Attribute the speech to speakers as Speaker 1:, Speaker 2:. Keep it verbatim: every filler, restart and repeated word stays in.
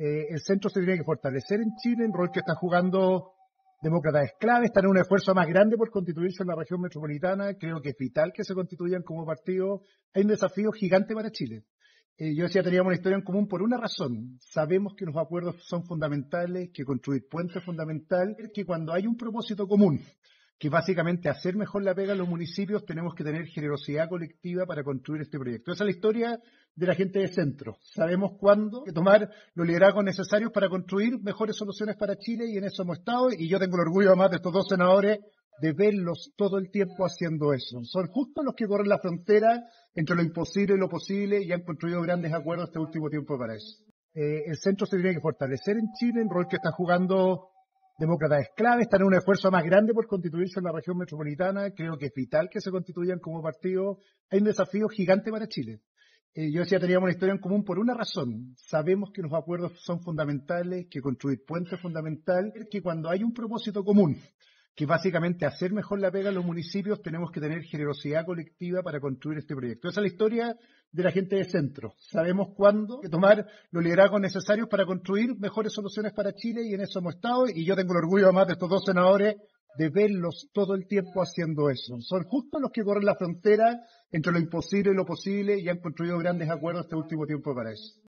Speaker 1: Eh, el centro se tiene que fortalecer en Chile, el rol que está jugando Demócratas es clave, están en un esfuerzo más grande por constituirse en la región metropolitana, creo que es vital que se constituyan como partido, hay un desafío gigante para Chile. Eh, yo decía, teníamos una historia en común por una razón, sabemos que los acuerdos son fundamentales, que construir puentes es fundamental, que cuando hay un propósito común, que básicamente hacer mejor la pega en los municipios, tenemos que tener generosidad colectiva para construir este proyecto. Esa es la historia de la gente de centro. Sabemos cuándo que tomar los liderazgos necesarios para construir mejores soluciones para Chile y en eso hemos estado y yo tengo el orgullo además de estos dos senadores de verlos todo el tiempo haciendo eso. Son justo los que corren la frontera entre lo imposible y lo posible y han construido grandes acuerdos este último tiempo para eso. Eh, el centro se tiene que fortalecer en Chile, el rol que está jugando Demócratas es clave, están en un esfuerzo más grande por constituirse en la región metropolitana, creo que es vital que se constituyan como partido, hay un desafío gigante para Chile. Eh, yo decía, teníamos una historia en común por una razón, sabemos que los acuerdos son fundamentales, que construir puentes es fundamental, que cuando hay un propósito común, que básicamente hacer mejor la pega en los municipios, tenemos que tener generosidad colectiva para construir este proyecto. Esa es la historia de la gente de centro. Sabemos cuándo que tomar los liderazgos necesarios para construir mejores soluciones para Chile y en eso hemos estado y yo tengo el orgullo además de estos dos senadores de verlos todo el tiempo haciendo eso. Son justo los que corren la frontera entre lo imposible y lo posible y han construido grandes acuerdos este último tiempo para eso.